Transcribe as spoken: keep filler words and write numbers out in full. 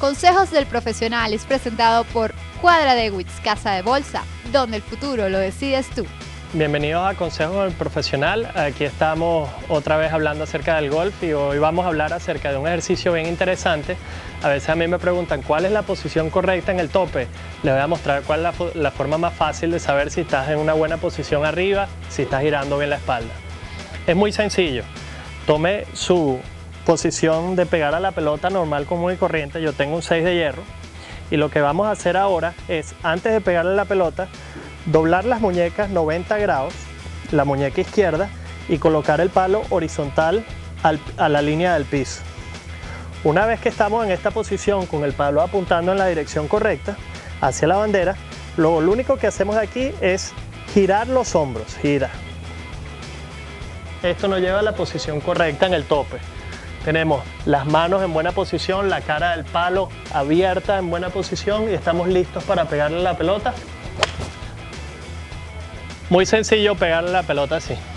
Consejos del Profesional es presentado por Quadra Dewitz, Casa de Bolsa, donde el futuro lo decides tú. Bienvenidos a Consejos del Profesional. Aquí estamos otra vez hablando acerca del golf y hoy vamos a hablar acerca de un ejercicio bien interesante. A veces a mí me preguntan cuál es la posición correcta en el tope. Les voy a mostrar cuál es la, la forma más fácil de saber si estás en una buena posición arriba, si estás girando bien la espalda. Es muy sencillo. Tome su posición de pegar a la pelota normal, común y corriente. Yo tengo un seis de hierro y lo que vamos a hacer ahora es, antes de pegarle a la pelota, doblar las muñecas noventa grados, la muñeca izquierda, y colocar el palo horizontal al, a la línea del piso. Una vez que estamos en esta posición con el palo apuntando en la dirección correcta hacia la bandera, lo, lo único que hacemos aquí es girar los hombros, gira. Esto nos lleva a la posición correcta en el tope. Tenemos las manos en buena posición, la cara del palo abierta en buena posición y estamos listos para pegarle la pelota. Muy sencillo pegarle la pelota así.